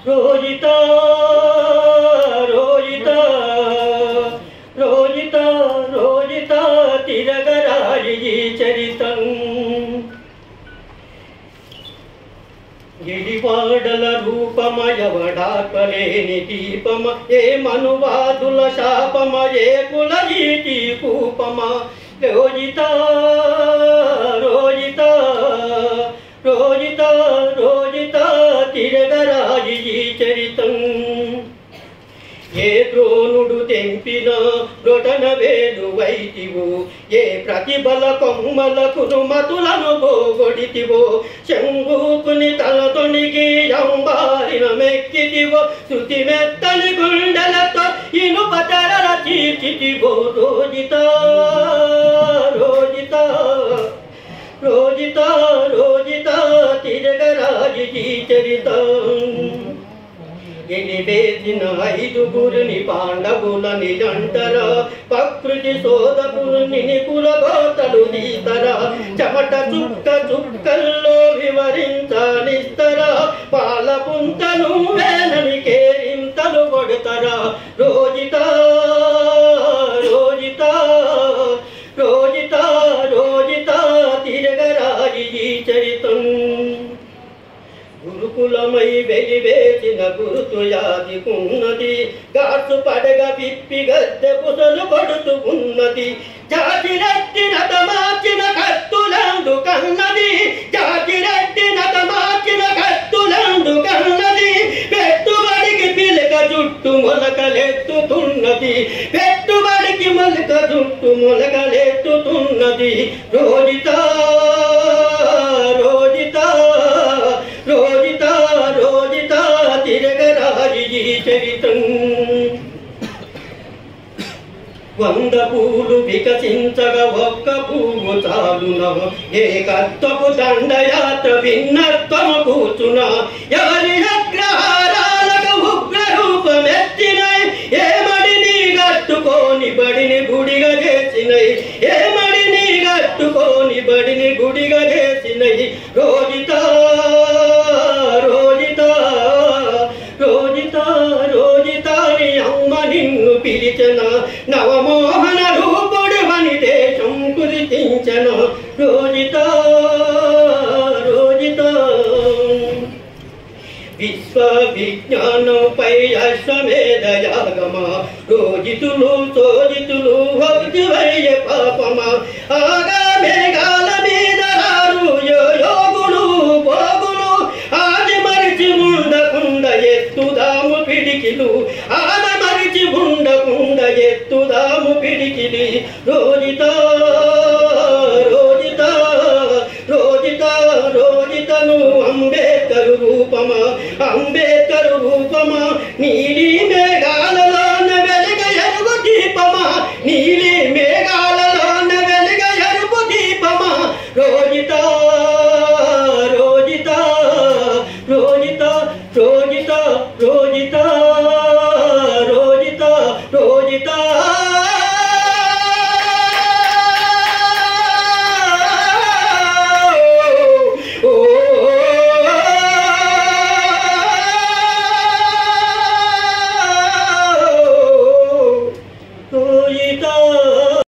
రోజితా రోజితా రోజితా రోజితా తిరగరాయి ఈ చరితం గిరివాడల రూపమయవడాకలేని దీపమ ఏ మనువాదుల శాపమ ఏ కులరీతి కూపమ రోజితా రోజితా రోజితా రోజితా తిరగరాయి ఈ చరితం ఏ ద్రోణుడు తెంపిన రొటన వేలు వైతివో ఏ ప్రతిబల కొమ్మలకు మతులను పోగొడితివో శంభూకుని తలతొనిగి అంబారిన మెక్కితివో శృతి మెత్తని గుండెలతో ఇనుప తెరల చీల్చితివో రోజితా రోజితా రోజితా రోజితా తిరగరాయి ఈ చరితం ఎనివేసిన ఐదుగురిని పాండవులని అంటరా ప్రకృతి సోదకుని నిపుల గోతలు తీతరా చెమట చుక్క చుక్కల్లో వివరించాలిస్తరా పాల పుంతను వేనని కేరింతలు కొడతరా రోజితా రోజితా రోజితా రోజితా తిరగరాయి ఈ చరితం గురుకులమై వెలివేసిన గురుతు యాదికున్నది గాసు పడగ విప్పి గద్దె పుసలు కొడుతూ ఉన్నది జాతిరెడ్డి నతమార్చిన కత్తులందు కన్నది జాతిరెడ్డి నతమార్చిన కత్తులందు కన్నది పెట్టుబడికి పిలక జుట్టు మొలకలెత్తుతున్నది పెట్టుబడికి మొలక జుట్టు మొలకలెత్తుతున్నది రోజితా రోజితా రోజితా రోజితా తిరగరాయి ఈ చరితం వంద పూలు వికసించగా ఒక్క పువ్వు చాలునా ఏ కర్తపు దండయాత్ర భిన్నత్వము కూర్చునా ఎవరి అగ్రహారాలకు ఉగ్ర రూపమెత్తినై ఏ మడిని గట్టుకోని బడిని గుడిగా చేసినై ఏ మడిని గట్టుకోని బడిని గుడిగా చేసినై రోజితా రోజితా రోజితా రోజితా నీ అమ్మ నిన్ను పిలిచన నవమోహన రూపుడు అని దేశం కురితించన రోజితా రోజితా విశ్వ విజ్ఞానంపై అశ్వమేధయాగమా రోజితులు సోజితులు భక్తివయ్య పాపమా ఆగా మేఘాల మీద రారు యోగులు భోగులు ఆది మరిచి ఉండకుండ ఎత్తుదాము పిడికిలు ఆద మరిచి ఉండకుండ ఎత్తుదాము పిడికిలి రోజితా రోజితా రోజితా రోజితను అంబేద్కరు రూపమా అంబేద్కరు రూపమా నీలి మేఘాలలోన వెలుగ ఎరుగు దీపమా నీలి మేఘాలలోన వెలుగ ఎరుగు దీపమా రోజితా రోజితా రోజితా రోజితా రోజితా